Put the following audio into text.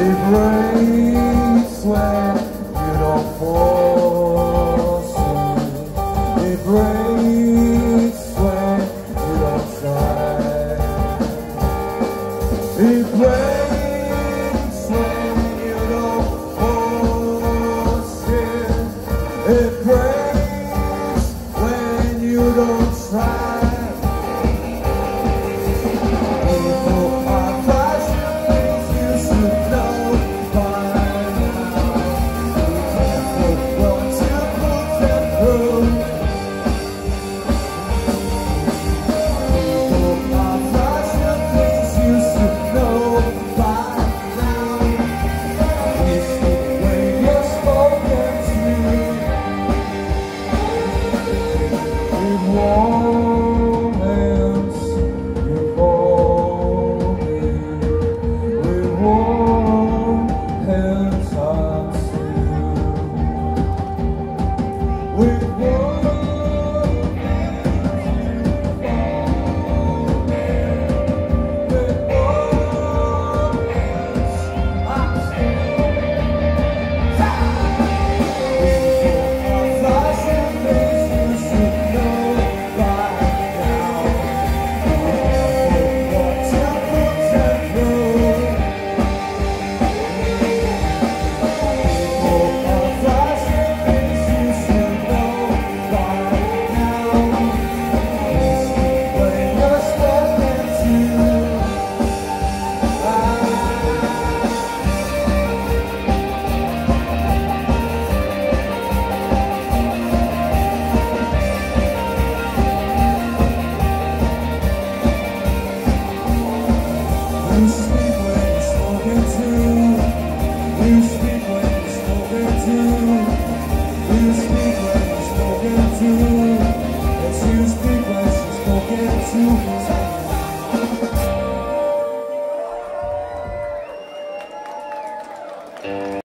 It breaks when you don't force it. It breaks when you don't try. It breaks when you don't force it. It breaks when you don't try. You speak when you're spoken to. You speak when you're spoken to. You speak when you're spoken to. Yes, you speak when you're spoken to.